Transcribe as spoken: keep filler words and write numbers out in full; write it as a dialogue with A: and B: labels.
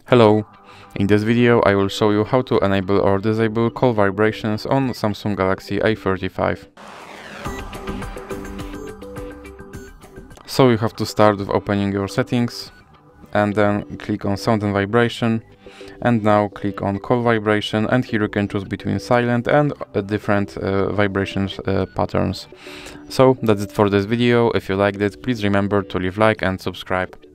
A: Hello! In this video I will show you how to enable or disable call vibrations on Samsung Galaxy A thirty-five. So you have to start with opening your settings and then click on sound and vibration, and now click on call vibration, and here you can choose between silent and uh, different uh, vibrations uh, patterns. So that's it for this video. If you liked it, please remember to leave like and subscribe.